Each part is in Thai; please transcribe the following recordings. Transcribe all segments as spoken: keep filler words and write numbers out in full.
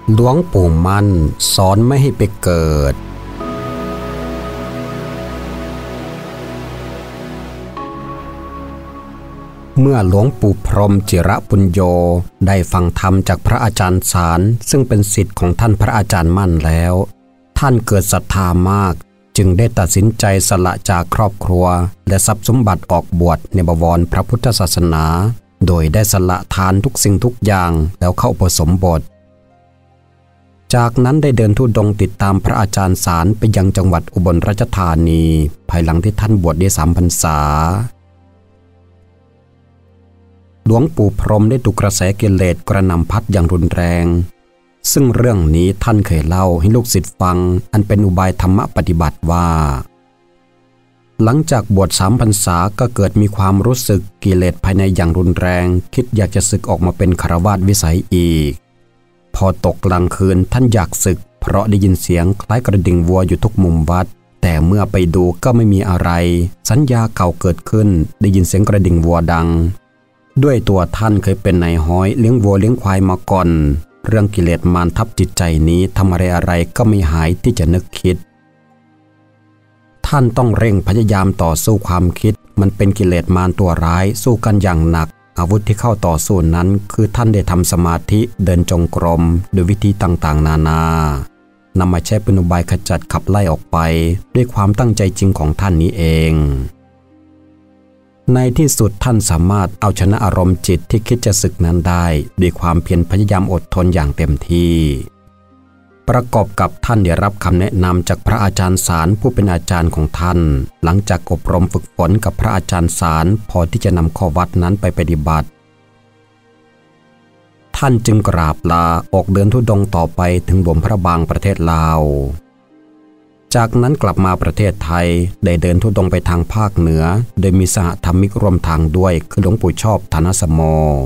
หลวงปู่มั่นสอนไม่ให้ไปเกิดเมื่อหลวงปู่พรหมจิรปุญโญได้ฟังธรรมจากพระอาจารย์สารซึ่งเป็นศิษย์ของท่านพระอาจารย์มั่นแล้วท่านเกิดศรัทธามากจึงได้ตัดสินใจสละจากครอบครัวและทรัพย์สมบัติออกบวชในบวรพระพุทธศาสนาโดยได้สละทานทุกสิ่งทุกอย่างแล้วเข้าอุปสมบทจากนั้นได้เดินธุดงค์ติดตามพระอาจารย์สารไปยังจังหวัดอุบลราชธานีภายหลังที่ท่านบวชได้สามพรรษาหลวงปู่พรหมได้ถูกกระแสกิเลสกระหน่ำพัดอย่างรุนแรงซึ่งเรื่องนี้ท่านเคยเล่าให้ลูกศิษย์ฟังอันเป็นอุบายธรรมปฏิบัติว่าหลังจากบวชสามพรรษาก็เกิดมีความรู้สึกกิเลสภายในอย่างรุนแรงคิดอยากจะสึกออกมาเป็นฆราวาสวิสัยอีกพอตกกลางคืนท่านอยากสึกเพราะได้ยินเสียงคล้ายกระดิ่งวัวอยู่ทุกมุมวัดแต่เมื่อไปดูก็ไม่มีอะไรสัญญาเก่าเกิดขึ้นได้ยินเสียงกระดิ่งวัวดังด้วยตัวท่านเคยเป็นนายห้อยเลี้ยงวัวเลี้ยงควายมาก่อนเรื่องกิเลสมารทับจิตใจนี้ทำอะไรอะไรก็ไม่หายที่จะนึกคิดท่านต้องเร่งพยายามต่อสู้ความคิดมันเป็นกิเลสมารตัวร้ายสู้กันอย่างหนักอาวุธที่เข้าต่อสู้นั้นคือท่านได้ทำสมาธิเดินจงกรมโดยวิธีต่างๆนานานำมาใช้เป็นอุบายขจัดขับไล่ออกไปด้วยความตั้งใจจริงของท่านนี้เองในที่สุดท่านสามารถเอาชนะอารมณ์จิตที่คิดจะสึกนั้นได้ด้วยความเพียรพยายามอดทนอย่างเต็มที่ประกอบกับท่านได้รับคำแนะนำจากพระอาจารย์สารผู้เป็นอาจารย์ของท่านหลังจากอบรมฝึกฝนกับพระอาจารย์สารพอที่จะนำข้อวัดนั้นไปปฏิบัติท่านจึงกราบลาออกเดินธุดงค์ต่อไปถึงหลวงพระบางประเทศลาวจากนั้นกลับมาประเทศไทยได้เดินธุดงค์ไปทางภาคเหนือโดยมีสหธรรมิกร่วมทางด้วยคือหลวงปู่ชอบธนสโม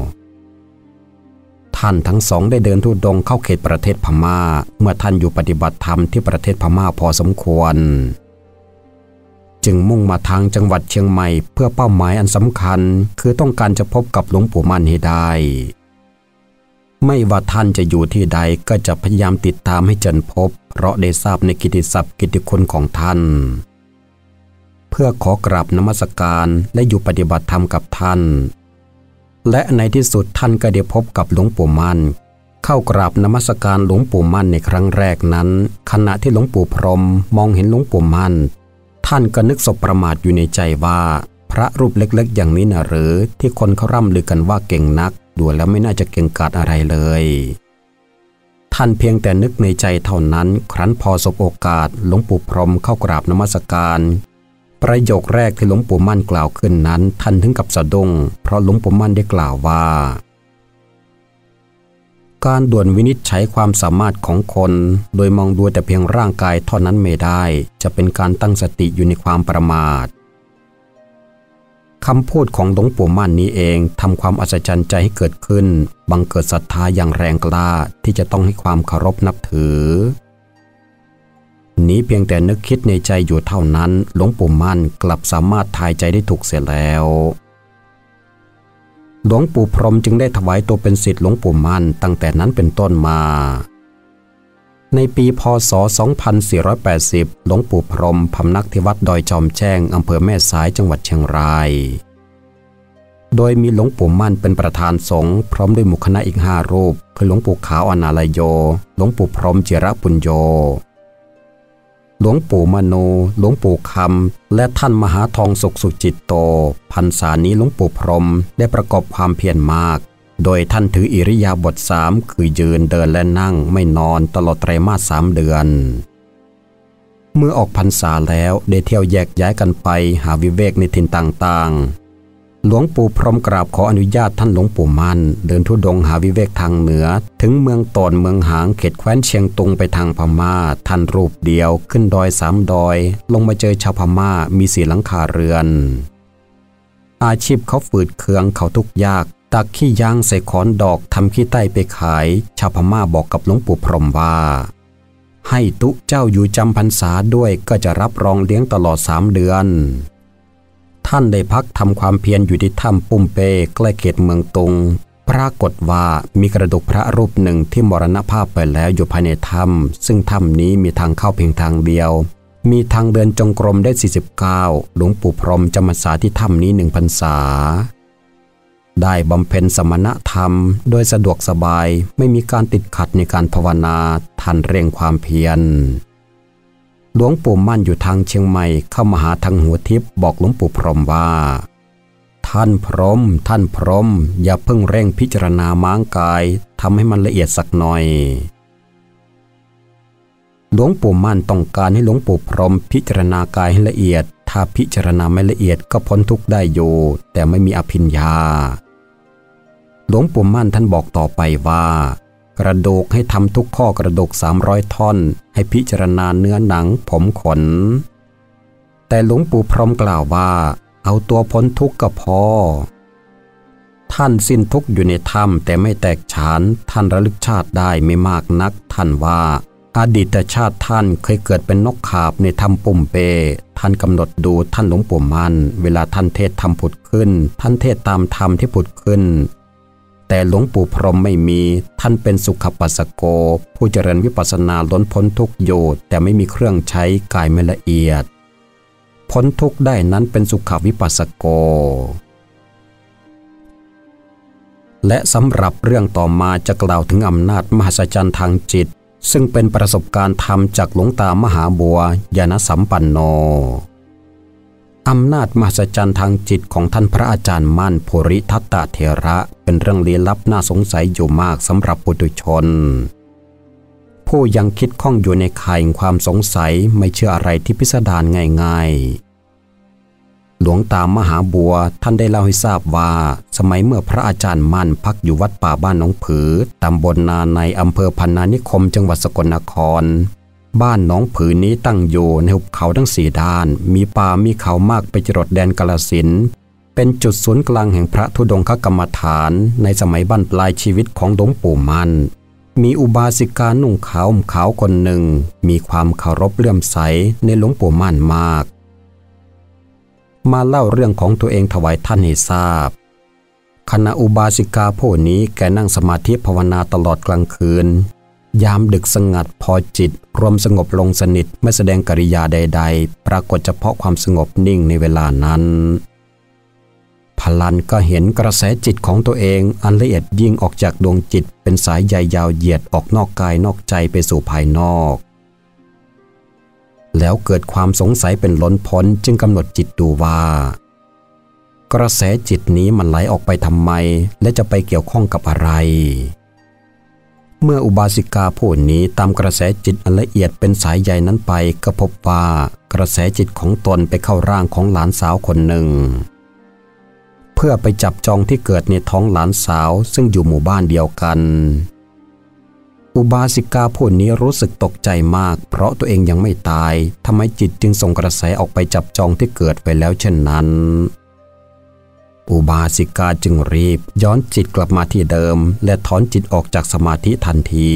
ท่านทั้งสองได้เดินธุดงค์เข้าเขตประเทศพม่าเมื่อท่านอยู่ปฏิบัติธรรมที่ประเทศพม่าพอสมควรจึงมุ่งมาทางจังหวัดเชียงใหม่เพื่อเป้าหมายอันสำคัญคือต้องการจะพบกับหลวงปู่มั่นให้ได้ไม่ว่าท่านจะอยู่ที่ใดก็จะพยายามติดตามให้จนพบเพราะได้ทราบในกิตติศัพท์กิตติคุณของท่านเพื่อขอกราบนมัสการและอยู่ปฏิบัติธรรมกับท่านและในที่สุดท่านก็ได้พบกับหลวงปู่มั่นเข้ากราบนมัสการหลวงปู่มั่นในครั้งแรกนั้นขณะที่หลวงปู่พรหมมองเห็นหลวงปู่มั่นท่านก็นึกสบประมาทอยู่ในใจว่าพระรูปเล็กๆอย่างนี้นะหรือที่คนเขาร่ำลือกันว่าเก่งนักดูแล้วไม่น่าจะเก่งกาจอะไรเลยท่านเพียงแต่นึกในใจเท่านั้นครั้นพอสบโอกาสหลวงปู่พรหมเข้ากราบนมัสการประโยคแรกที่หลวงปู่มั่นกล่าวขึ้นนั้นท่านถึงกับสะดุ้งเพราะหลวงปู่มั่นได้กล่าวว่าการด่วนวินิจฉัยความสามารถของคนโดยมองดูแต่เพียงร่างกายเท่านั้นไม่ได้จะเป็นการตั้งสติอยู่ในความประมาทคำพูดของหลวงปู่มั่นนี้เองทำความอัศจรรย์ใจให้เกิดขึ้นบังเกิดศรัทธาอย่างแรงกล้าที่จะต้องให้ความเคารพนับถือนี้เพียงแต่นึกคิดในใจอยู่เท่านั้นหลวงปู่มั่นกลับสามารถทายใจได้ถูกเสียแล้วหลวงปู่พรหมจึงได้ถวายตัวเป็นศิษย์หลวงปู่มั่นตั้งแต่นั้นเป็นต้นมาในปีพ.ศ. สองพันสี่ร้อยแปดสิบหลวงปู่พรหมพำนักที่วัดดอยจอมแจ้งอำเภอแม่สายจังหวัดเชียงรายโดยมีหลวงปู่มั่นเป็นประธานสงฆ์พร้อมด้วยหมู่คณะอีกห้ารูปคือหลวงปู่ขาวอนาลโยหลวงปู่พรหมจิรปุญโญหลวงปู่มโนหลวงปู่คำและท่านมหาทองสุขสุจิตโตพรรษานี้หลวงปู่พรหมได้ประกอบความเพียรมากโดยท่านถืออิริยาบถสามคือยืนเดินและนั่งไม่นอนตลอดไตรมาสสามเดือนเมื่อออกพรรษาแล้วได้เที่ยวแยกย้ายกันไปหาวิเวกในถิ่นต่างๆหลวงปู่พรหมกราบขออนุญาตท่านหลวงปู่มั่นเดินธุดงค์หาวิเวกทางเหนือถึงเมืองตนเมืองหางเขตแคว้นเชียงตุงไปทางพม่าท่านรูปเดียวขึ้นดอยสามดอยลงมาเจอชาวพม่ามีสี่หลังคาเรือนอาชีพเขาฝืดเคืองเขาทุกข์ยากตักขี้ยางใส่ขอนดอกทำขี้ใต้ไปขายชาวพม่าบอกกับหลวงปู่พรหมว่าให้ตุเจ้าอยู่จำพรรษาด้วยก็จะรับรองเลี้ยงตลอดสามเดือนท่านได้พักทำความเพียรอยู่ที่ถ้ำปุ่มเปใกล้เขตเมืองตุงปรากฏว่ามีกระดูกพระรูปหนึ่งที่มรณภาพไปแล้วอยู่ภายในถ้ำซึ่งถ้ำนี้มีทางเข้าเพียงทางเดียวมีทางเดินจงกรมได้สี่สิบเก้าหลวงปู่พรหมจำพรรษาที่ถ้ำนี้หนึ่งพรรษาได้บำเพ็ญสมณธรรมโดยสะดวกสบายไม่มีการติดขัดในการภาวนาท่านเร่งความเพียรหลวงปู่มั่นอยู่ทางเชียงใหม่เข้ามาหาทางหัวทิพย์บอกหลวงปู่พรหมว่าท่านพรหมท่านพรหมอย่าเพิ่งเร่งพิจารณาม้างกายทำให้มันละเอียดสักหน่อยหลวงปู่มั่นต้องการให้หลวงปู่พรหมพิจารณากายให้ละเอียดถ้าพิจารณาไม่ละเอียดก็พ้นทุกข์ได้อยู่แต่ไม่มีอภิญญาหลวงปู่มั่นท่านบอกต่อไปว่ากระดูกให้ทำทุกข้อกระดูกสามร้อยท่อนให้พิจารณาเนื้อหนังผมขนแต่หลวงปู่พรหมกล่าวว่าเอาตัวพ้นทุกข์ก็พอท่านสิ้นทุกข์อยู่ในถ้ำแต่ไม่แตกฉานท่านระลึกชาติได้ไม่มากนักท่านว่าอดีตชาติท่านเคยเกิดเป็นนกขาบในถ้ำปุ่มเปท่านกำหนดดูท่านหลวงปู่มั่นเวลาท่านเทศธรรมผุดขึ้นท่านเทศตามธรรมที่ผุดขึ้นแต่หลวงปู่พรหมไม่มีท่านเป็นสุขปัสสโกผู้เจริญวิปัสสนาล้นพ้นทุกข์อยู่แต่ไม่มีเครื่องใช้กายไม่ละเอียดพ้นทุกข์ได้นั้นเป็นสุขวิปัสสโกและสำหรับเรื่องต่อมาจะกล่าวถึงอำนาจมหัศจรรย์ทางจิตซึ่งเป็นประสบการณ์ธรรมจากหลวงตามหาบัวญาณสัมปันโนอำนาจมหัศจรรย์ทางจิตของท่านพระอาจารย์มั่นภูริทัตตเถระเป็นเรื่องลี้ลับน่าสงสัยอยู่มากสำหรับปุถุชนผู้ยังคิดข้องอยู่ในข่ายความสงสัยไม่เชื่ออะไรที่พิสดารง่ายๆหลวงตามหาบัวท่านได้เล่าให้ทราบว่าสมัยเมื่อพระอาจารย์มั่นพักอยู่วัดป่าบ้านหนองผือตำบลนาในอำเภอพรรณานิคมจังหวัดสกลนครบ้านหนองผือนี้ตั้งอยู่ในหุบเขาทั้งสี่ด้านมีป่ามีเขามากไปจรดแดนกาฬสินธุ์เป็นจุดศูนย์กลางแห่งพระธุดงคกรรมฐานในสมัยบั้นปลายชีวิตของหลวงปู่มั่นมีอุบาสิกานุ่งขาวห่มขาวคนหนึ่งมีความเคารพเลื่อมใสในหลวงปู่มั่นมากมาเล่าเรื่องของตัวเองถวายท่านให้ทราบขณะอุบาสิกาผู้นี้แกนั่งสมาธิภาวนาตลอดกลางคืนยามดึกสงัดพอจิตรวมสงบลงสนิทไม่แสดงกิริยาใดๆปรากฏเฉพาะความสงบนิ่งในเวลานั้นพลันก็เห็นกระแสจิตของตัวเองอันละเอียดยิ่งออกจากดวงจิตเป็นสายใยยาวเหยียดออกนอกกายนอกใจไปสู่ภายนอกแล้วเกิดความสงสัยเป็นล้นพ้นจึงกำหนดจิตดูว่ากระแสจิตนี้มันไหลออกไปทำไมและจะไปเกี่ยวข้องกับอะไรเมื่ออุบาสิกาผู้นี้ตามกระแสจิตอันละเอียดเป็นสายใยนั้นไปก็พบว่ากระแสจิตของตนไปเข้าร่างของหลานสาวคนหนึ่งเพื่อไปจับจองที่เกิดในท้องหลานสาวซึ่งอยู่หมู่บ้านเดียวกันอุบาสิกาผู้นี้รู้สึกตกใจมากเพราะตัวเองยังไม่ตายทำไมจิตจึงส่งกระแสออกไปจับจองที่เกิดไปแล้วเช่นนั้นอุบาสิกาจึงรีบย้อนจิตกลับมาที่เดิมและถอนจิตออกจากสมาธิทันที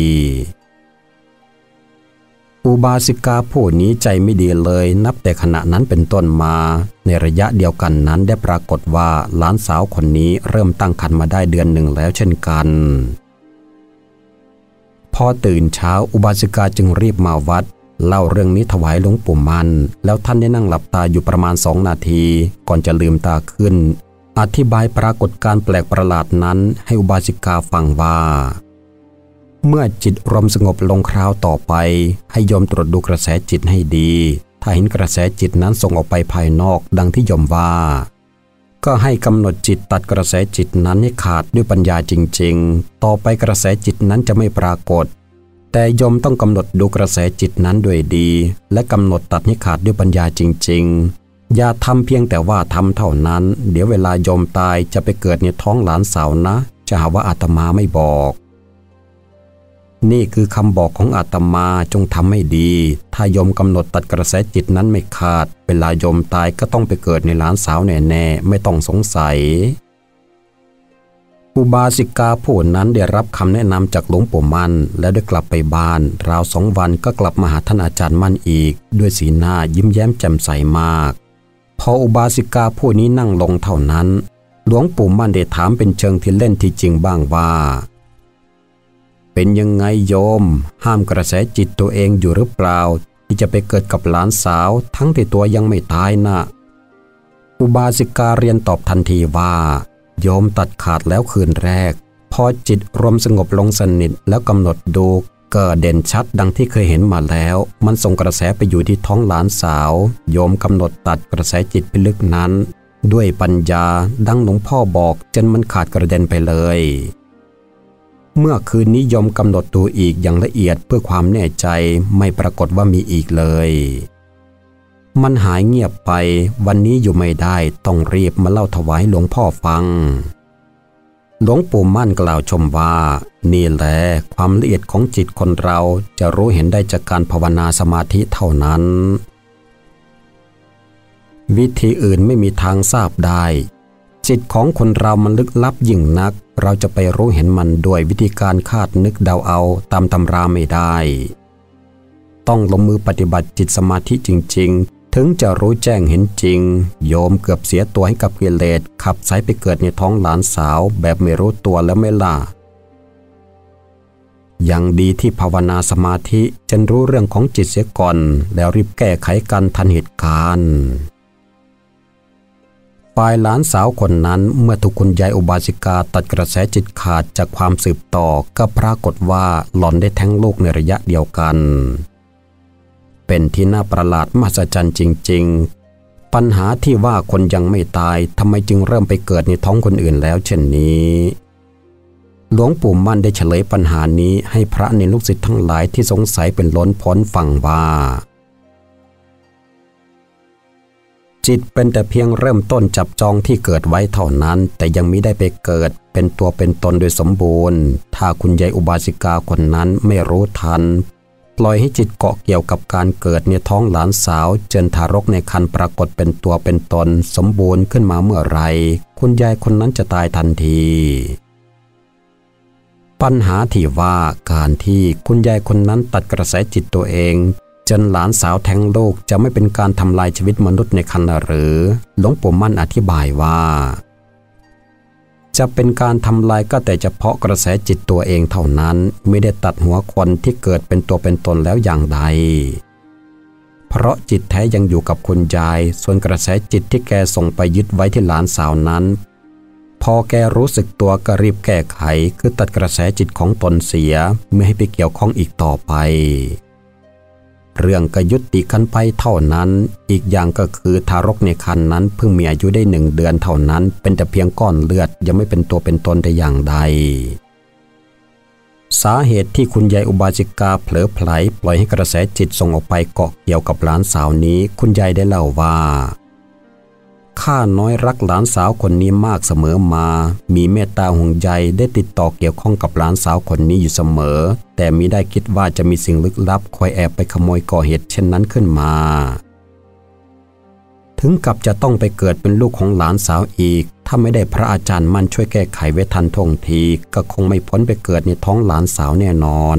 อุบาสิกาผู้นี้ใจไม่ดีเลยนับแต่ขณะนั้นเป็นต้นมาในระยะเดียวกันนั้นได้ปรากฏว่าหลานสาวคนนี้เริ่มตั้งครรภ์มาได้เดือนหนึ่งแล้วเช่นกันพอตื่นเช้าอุบาสิกาจึงรีบมาวัดเล่าเรื่องนี้ถวายหลวงปู่มั่นแล้วท่านได้นั่งหลับตาอยู่ประมาณสองนาทีก่อนจะลืมตาขึ้นอธิบายปรากฏการณ์แปลกประหลาดนั้นให้อุบาสิกาฟังว่าเมื่อจิตรวมสงบลงคราวต่อไปให้โยมตรวจดูกระแสจิตให้ดีถ้าเห็นกระแสจิตนั้นส่งออกไปภายนอกดังที่โยมว่าก็ให้กำหนดจิตตัดกระแสจิตนั้นให้ขาดด้วยปัญญาจริงๆต่อไปกระแสจิตนั้นจะไม่ปรากฏแต่โยมต้องกำหนดดูกระแสจิตนั้นด้วยดีและกำหนดตัดให้ขาดด้วยปัญญาจริงๆอย่าทำเพียงแต่ว่าทำเท่านั้นเดี๋ยวเวลาโยมตายจะไปเกิดในท้องหลานสาวนะจะหาว่าอาตมาไม่บอกนี่คือคำบอกของอาตมาจงทำให้ดีถ้าโยมกำหนดตัดกระแสจิตนั้นไม่ขาดเวลาโยมตายก็ต้องไปเกิดในหลานสาวแน่ๆไม่ต้องสงสัยอุบาสิกาผู้นั้นได้รับคำแนะนำจากหลวงปู่มั่นและได้กลับไปบ้านราวสองวันก็กลับมาหาท่านอาจารย์มั่นอีกด้วยสีหน้ายิ้มแย้มแจ่มใสมากพออุบาสิกาผู้นี้นั่งลงเท่านั้นหลวงปู่มั่นได้ถามเป็นเชิงที่เล่นที่จริงบ้างว่าเป็นยังไงโยมห้ามกระแสจิตตัวเองอยู่หรือเปล่าที่จะไปเกิดกับหลานสาวทั้งที่ตัวยังไม่ตายนะอุบาสิกาเรียนตอบทันทีว่าโยมตัดขาดแล้วคืนแรกพอจิตรวมสงบลงสนิทแล้วกำหนดดูก็เด่นชัดดังที่เคยเห็นมาแล้วมันส่งกระแสไปอยู่ที่ท้องหลานสาวโยมกำหนดตัดกระแสจิตไปลึกนั้นด้วยปัญญาดังหลวงพ่อบอกจนมันขาดกระเด็นไปเลยเมื่อคืนนี้โยมกำหนดดูอีกอย่างละเอียดเพื่อความแน่ใจไม่ปรากฏว่ามีอีกเลยมันหายเงียบไปวันนี้อยู่ไม่ได้ต้องรีบมาเล่าถวายหลวงพ่อฟังหลวงปู่มั่นกล่าวชมว่านี่แหละความละเอียดของจิตคนเราจะรู้เห็นได้จากการภาวนาสมาธิเท่านั้นวิธีอื่นไม่มีทางทราบได้จิตของคนเรามันลึกลับยิ่งนักเราจะไปรู้เห็นมันด้วยวิธีการคาดนึกเดาเอาตามตำราไม่ได้ต้องลงมือปฏิบัติจิตสมาธิจริงๆถึงจะรู้แจ้งเห็นจริงโยมเกือบเสียตัวให้กับกิเลสขับไสไปเกิดในท้องหลานสาวแบบไม่รู้ตัวแล้วไม่ล่ะยังดีที่ภาวนาสมาธิจนรู้เรื่องของจิตเสียก่อนแล้วรีบแก้ไขกันทันเหตุการณ์ฝ่ายหลานสาวคนนั้นเมื่อถูกคุณยายอุบาสิกาตัดกระแสจิตขาดจากความสืบต่อก็ปรากฏว่าหล่อนได้แท้งลูกในระยะเดียวกันเป็นที่น่าประหลาดมหัศจรรย์จริงๆปัญหาที่ว่าคนยังไม่ตายทำไมจึงเริ่มไปเกิดในท้องคนอื่นแล้วเช่นนี้หลวงปู่มั่นได้เฉลยปัญหานี้ให้พระในลูกศิษย์ทั้งหลายที่สงสัยเป็นล้นพ้นฟังว่าจิตเป็นแต่เพียงเริ่มต้นจับจองที่เกิดไว้เท่านั้นแต่ยังมิได้ไปเกิดเป็นตัวเป็นตนโดยสมบูรณ์ถ้าคุณยายอุบาสิกาคนนั้นไม่รู้ทันปล่อยให้จิตเกาะเกี่ยวกับการเกิดในท้องหลานสาวจนทารกในครรภ์ปรากฏเป็นตัวเป็นตนสมบูรณ์ขึ้นมาเมื่อไรคุณยายคนนั้นจะตายทันทีปัญหาที่ว่าการที่คุณยายคนนั้นตัดกระแสจิตตัวเองจนหลานสาวแท้งลูกจะไม่เป็นการทำลายชีวิตมนุษย์ในครรภ์หรือหลวงปู่มั่นอธิบายว่าจะเป็นการทำลายก็แต่เฉพาะกระแสจิตตัวเองเท่านั้นไม่ได้ตัดหัวคนที่เกิดเป็นตัวเป็นตนแล้วอย่างใดเพราะจิตแท้ยังอยู่กับคุณยายส่วนกระแสจิตที่แกส่งไปยึดไว้ที่หลานสาวนั้นพอแกรู้สึกตัวก็รีบแก้ไขคือตัดกระแสจิตของตนเสียไม่ให้ไปเกี่ยวข้องอีกต่อไปเรื่องก็ยุติกันไปเท่านั้นอีกอย่างก็คือทารกในครรภ์นั้นเพิ่งมีอายุได้หนึ่งเดือนเท่านั้นเป็นแต่เพียงก้อนเลือดยังไม่เป็นตัวเป็นตนแต่อย่างใดสาเหตุที่คุณยายอุบาสิกาเผลอไผลปล่อยให้กระแสจิตส่งออกไปเกาะเกี่ยวกับหลานสาวนี้คุณยายได้เล่าว่าข้าน้อยรักหลานสาวคนนี้มากเสมอมามีเมตตาห่วงใยได้ติดต่อเกี่ยวข้องกับหลานสาวคนนี้อยู่เสมอแต่มิได้คิดว่าจะมีสิ่งลึกลับคอยแอบไปขโมยก่อเหตุเช่นนั้นขึ้นมาถึงกับจะต้องไปเกิดเป็นลูกของหลานสาวอีกถ้าไม่ได้พระอาจารย์มั่นช่วยแก้ไขไว้ทันท่วงทีก็คงไม่พ้นไปเกิดในท้องหลานสาวแน่นอน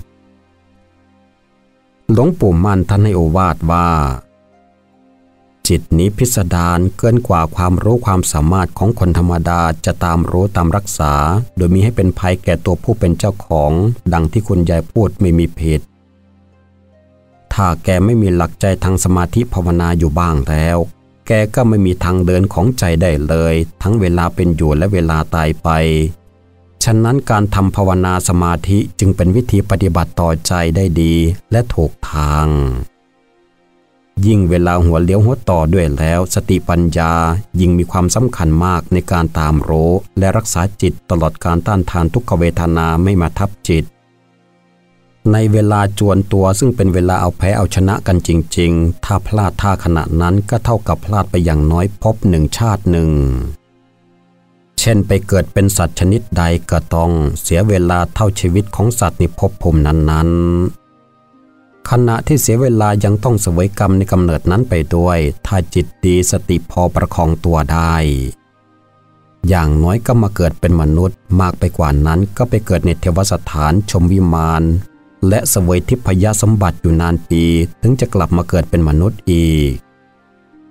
หลวงปู่มั่นท่านให้โอวาทว่าจิตนี้พิสดารเกินกว่าความรู้ความสามารถของคนธรรมดาจะตามรู้ตามรักษาโดยมีให้เป็นภัยแก่ตัวผู้เป็นเจ้าของดังที่คุณยายพูดไม่มีผิดถ้าแกไม่มีหลักใจทางสมาธิภาวนาอยู่บ้างแล้วแกก็ไม่มีทางเดินของใจได้เลยทั้งเวลาเป็นอยู่และเวลาตายไปฉะนั้นการทำภาวนาสมาธิจึงเป็นวิธีปฏิบัติต่อใจได้ดีและถูกทางยิ่งเวลาหัวเลี้ยวหัวต่อด้วยแล้วสติปัญญายิ่งมีความสำคัญมากในการตามรู้และรักษาจิตตลอดการต้านทานทุกขเวทนาไม่มาทับจิตในเวลาจวนตัวซึ่งเป็นเวลาเอาแพ้เอาชนะกันจริงๆถ้าพลาดท่าขณะนั้นก็เท่ากับพลาดไปอย่างน้อยพบหนึ่งชาติหนึ่งเช่นไปเกิดเป็นสัตว์ชนิดใดก็ต้องเสียเวลาเท่าชีวิตของสัตว์ในภพภูมินั้นๆขณะที่เสียเวลายังต้องเสวยกรรมในกำเนิดนั้นไปด้วยถ้าจิตดีสติพอประคองตัวได้อย่างน้อยก็มาเกิดเป็นมนุษย์มากไปกว่านั้นก็ไปเกิดในเทวสถานชมวิมานและเสวยทิพยสมบัติอยู่นานปีถึงจะกลับมาเกิดเป็นมนุษย์อีกหล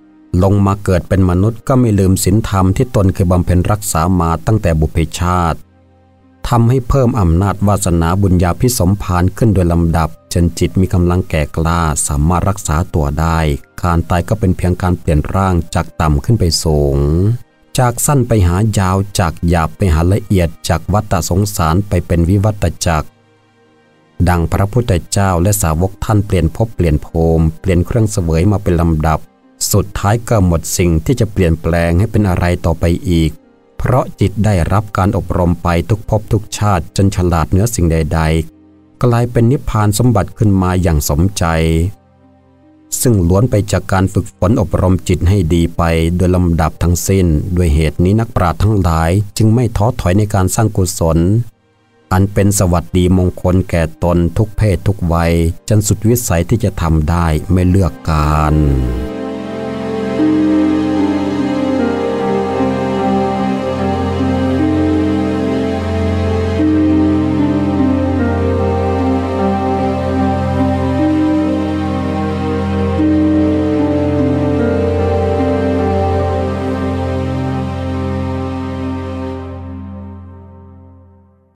ลงมาเกิดเป็นมนุษย์ก็ไม่ลืมศีลธรรมที่ตนเคยบำเพ็ญรักษามาตั้งแต่บุพเพชาติทำให้เพิ่มอำนาจวาสนาบุญญาภิสมภารขึ้นโดยลำดับจนจิตมีกำลังแก่กล้าสามารถรักษาตัวได้การตายก็เป็นเพียงการเปลี่ยนร่างจากต่ำขึ้นไปสูงจากสั้นไปหายาวจากหยาบไปหาละเอียดจากวัฏสงสารไปเป็นวิวัฏจักรดังพระพุทธเจ้าและสาวกท่านเปลี่ยนภพเปลี่ยนภูมิเปลี่ยนเครื่องเสวยมาเป็นลำดับสุดท้ายก็หมดสิ่งที่จะเปลี่ยนแปลงให้เป็นอะไรต่อไปอีกเพราะจิตได้รับการอบรมไปทุกภพทุกชาติจนฉลาดเหนือสิ่งใดๆกลายเป็นนิพพานสมบัติขึ้นมาอย่างสมใจซึ่งล้วนไปจากการฝึกฝนอบรมจิตให้ดีไปโดยลำดับทั้งสิ้นด้วยเหตุนี้นักปราชญ์ทั้งหลายจึงไม่ท้อถอยในการสร้างกุศลอันเป็นสวัสดีมงคลแก่ตนทุกเพศทุกวัยจนสุดวิสัยที่จะทำได้ไม่เลือกการ